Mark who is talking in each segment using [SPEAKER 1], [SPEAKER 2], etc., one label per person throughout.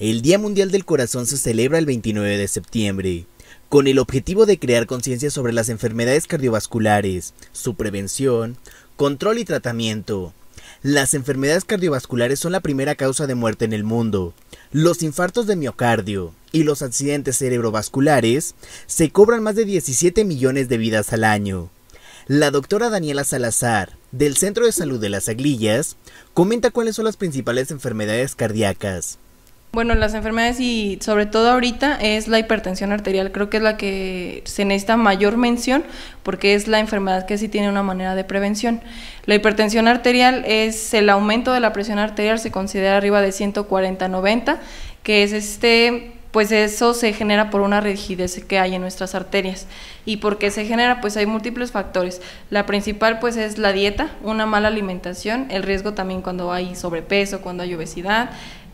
[SPEAKER 1] El Día Mundial del Corazón se celebra el 29 de septiembre, con el objetivo de crear conciencia sobre las enfermedades cardiovasculares, su prevención, control y tratamiento. Las enfermedades cardiovasculares son la primera causa de muerte en el mundo. Los infartos de miocardio y los accidentes cerebrovasculares se cobran más de 17 millones de vidas al año. La doctora Daniela Salazar, del Centro de Salud de Las Aguilillas, comenta cuáles son las principales enfermedades cardíacas.
[SPEAKER 2] Bueno, las enfermedades y sobre todo ahorita es la hipertensión arterial, creo que es la que se necesita mayor mención porque es la enfermedad que sí tiene una manera de prevención. La hipertensión arterial es el aumento de la presión arterial, se considera arriba de 140/90, que es pues eso se genera por una rigidez que hay en nuestras arterias. ¿Y por qué se genera? Pues hay múltiples factores. La principal pues es la dieta, una mala alimentación, el riesgo también cuando hay sobrepeso, cuando hay obesidad,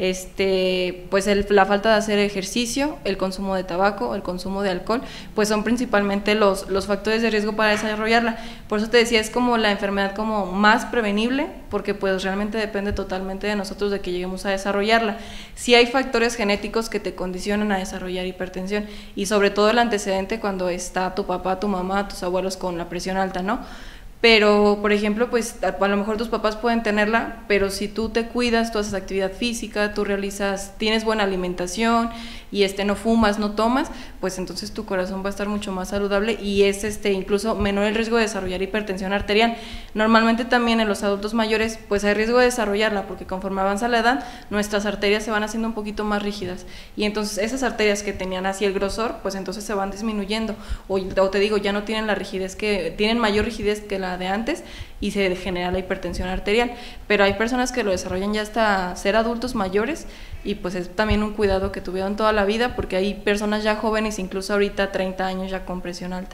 [SPEAKER 2] pues la falta de hacer ejercicio, el consumo de tabaco, el consumo de alcohol, pues son principalmente los factores de riesgo para desarrollarla. Por eso te decía, es como la enfermedad como más prevenible, porque pues realmente depende totalmente de nosotros de que lleguemos a desarrollarla. Sí hay factores genéticos que te condicionan a desarrollar hipertensión, y sobre todo el antecedente cuando está tu papá, tu mamá, tus abuelos con la presión alta, ¿no? Pero, por ejemplo, pues a lo mejor tus papás pueden tenerla, pero si tú te cuidas, tú haces actividad física, tú tienes buena alimentación y no fumas, no tomas, pues entonces tu corazón va a estar mucho más saludable y es incluso menor el riesgo de desarrollar hipertensión arterial. Normalmente también en los adultos mayores pues hay riesgo de desarrollarla porque conforme avanza la edad, nuestras arterias se van haciendo un poquito más rígidas y entonces esas arterias que tenían así el grosor, pues entonces se van disminuyendo o te digo, ya no tienen la rigidez tienen mayor rigidez que la de antes y se genera la hipertensión arterial, pero hay personas que lo desarrollan ya hasta ser adultos mayores y pues es también un cuidado que tuvieron toda la vida porque hay personas ya jóvenes, incluso ahorita 30 años ya con presión alta.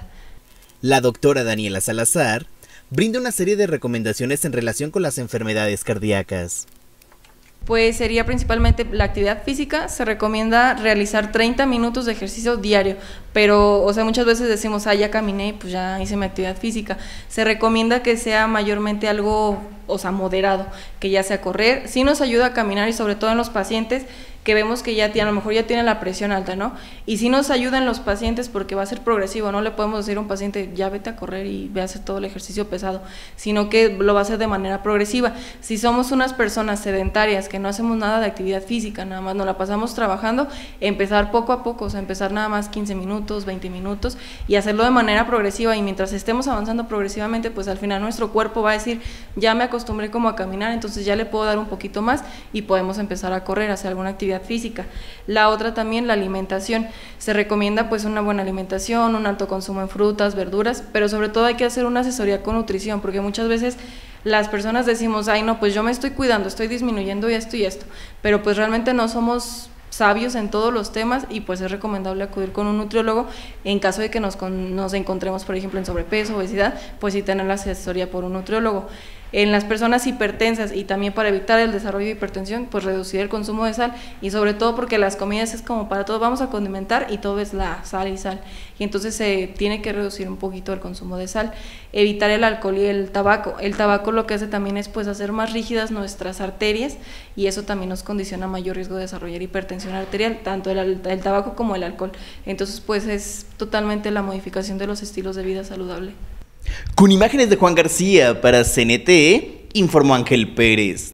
[SPEAKER 1] La doctora Daniela Salazar brinda una serie de recomendaciones en relación con las enfermedades cardíacas.
[SPEAKER 2] Pues sería principalmente la actividad física, se recomienda realizar 30 minutos de ejercicio diario, pero o sea muchas veces decimos, ya caminé, pues ya hice mi actividad física. Se recomienda que sea mayormente algo, o sea, moderado, que ya sea correr, sí nos ayuda a caminar y sobre todo en los pacientes que vemos que a lo mejor ya tienen la presión alta, ¿no? Y sí nos ayuda en los pacientes porque va a ser progresivo, no le podemos decir a un paciente, ya vete a correr y ve a hacer todo el ejercicio pesado, sino que lo va a hacer de manera progresiva. Si somos unas personas sedentarias que no hacemos nada de actividad física, nada más nos la pasamos trabajando, empezar poco a poco, o sea, empezar nada más 15 minutos, 20 minutos y hacerlo de manera progresiva y mientras estemos avanzando progresivamente, pues al final nuestro cuerpo va a decir, ya me acostumbré como a caminar, entonces ya le puedo dar un poquito más y podemos empezar a correr, a hacer alguna actividad física. La otra también, la alimentación. Se recomienda pues una buena alimentación, un alto consumo en frutas, verduras, pero sobre todo hay que hacer una asesoría con nutrición, porque muchas veces las personas decimos, no, pues yo me estoy cuidando, estoy disminuyendo esto y esto, pero pues realmente no somos sabios en todos los temas y pues es recomendable acudir con un nutriólogo en caso de que nos encontremos, por ejemplo, en sobrepeso, obesidad, pues sí tener la asesoría por un nutriólogo. En las personas hipertensas y también para evitar el desarrollo de hipertensión, pues reducir el consumo de sal y sobre todo porque las comidas es como para todo, vamos a condimentar y todo es la sal y sal y entonces se tiene que reducir un poquito el consumo de sal, evitar el alcohol y el tabaco. El tabaco lo que hace también es pues hacer más rígidas nuestras arterias y eso también nos condiciona mayor riesgo de desarrollar hipertensión arterial, tanto el tabaco como el alcohol. Entonces pues es totalmente la modificación de los estilos de vida saludable.
[SPEAKER 1] Con imágenes de Juan García para CNT, informó Ángel Pérez.